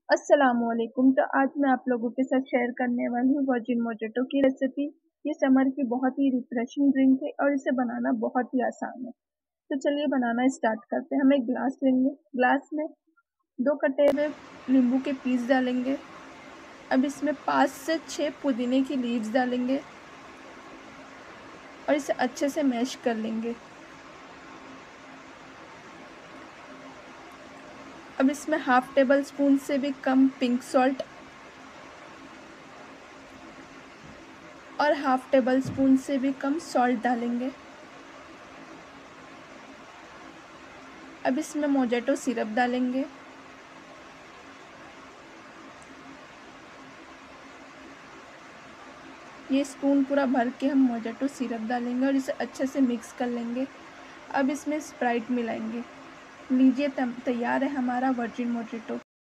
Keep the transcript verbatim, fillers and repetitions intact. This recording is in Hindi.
अस्सलामुअलैकुम। तो आज मैं आप लोगों के साथ शेयर करने वाली हूँ वर्जिन मोजिटो की रेसिपी। ये समर की बहुत ही रिफ्रेशिंग ड्रिंक है और इसे बनाना बहुत ही आसान है। तो चलिए बनाना स्टार्ट करते हैं। हम एक ग्लास लेंगे, ग्लास में दो कटे हुए नींबू के पीस डालेंगे। अब इसमें पाँच से छः पुदीने की लीव्स डालेंगे और इसे अच्छे से मैश कर लेंगे। अब इसमें हाफ टेबल स्पून से भी कम पिंक सॉल्ट और हाफ टेबल स्पून से भी कम सॉल्ट डालेंगे। अब इसमें मोजिटो सिरप डालेंगे। ये स्पून पूरा भर के हम मोजिटो सिरप डालेंगे और इसे अच्छे से मिक्स कर लेंगे। अब इसमें स्प्राइट मिलाएंगे। लीजिए तैयार है हमारा वर्जिन मोजिटो।